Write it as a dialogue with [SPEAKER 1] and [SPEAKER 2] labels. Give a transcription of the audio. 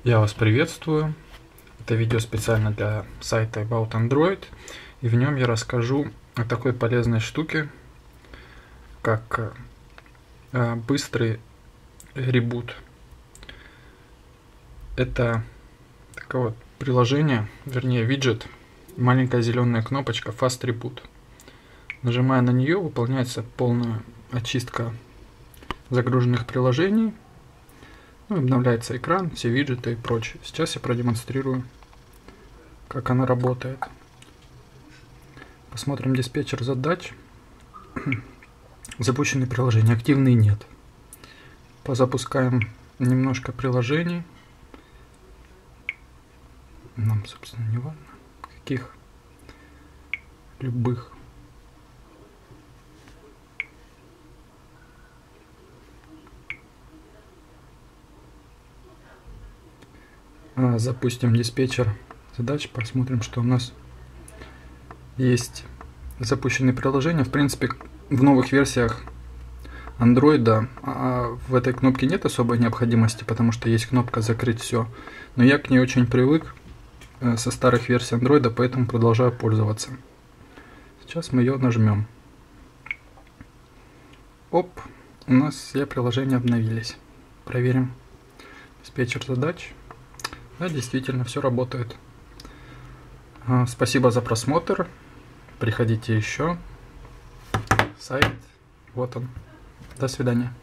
[SPEAKER 1] Я вас приветствую. Это видео специально для сайта About Android, и в нем я расскажу о такой полезной штуке, как быстрый ребут. Это такое вот приложение, вернее виджет, маленькая зеленая кнопочка Fast Reboot. Нажимая на нее, выполняется полная очистка загруженных приложений. Обновляется экран, все виджеты и прочее. Сейчас я продемонстрирую, как она работает. Посмотрим диспетчер задач. Запущенные приложения, активные нет. Позапускаем немножко приложений. Нам, собственно, не важно, каких, любых. Запустим диспетчер задач, посмотрим, что у нас есть запущенные приложения. В принципе, в новых версиях Android в этой кнопке нет особой необходимости, потому что есть кнопка «Закрыть все». Но я к ней очень привык со старых версий Android, поэтому продолжаю пользоваться. Сейчас мы ее нажмем. Оп, у нас все приложения обновились. Проверим диспетчер задач. Да, действительно, все работает. Спасибо за просмотр. Приходите еще. Сайт. Вот он. До свидания.